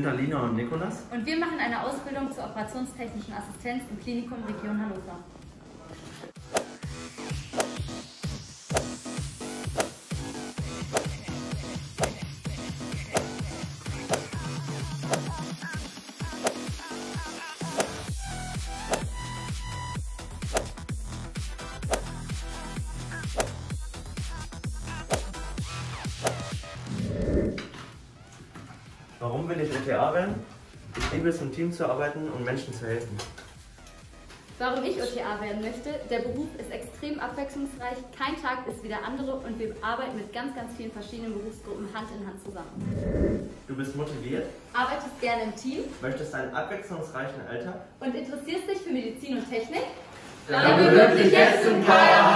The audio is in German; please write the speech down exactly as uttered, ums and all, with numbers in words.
sind Alina und Nikolas. Und wir machen eine Ausbildung zur operationstechnischen Assistenz im Klinikum Region Hannover. Warum will ich O T A werden? Ich liebe es, im Team zu arbeiten und Menschen zu helfen. Warum ich O T A werden möchte? Der Beruf ist extrem abwechslungsreich, kein Tag ist wie der andere und wir arbeiten mit ganz, ganz vielen verschiedenen Berufsgruppen Hand in Hand zusammen. Du bist motiviert, Arbeitest gerne im Team möchtest einen abwechslungsreichen Alltag und interessierst dich für Medizin und Technik? Dann bewirb dich jetzt zum K R H!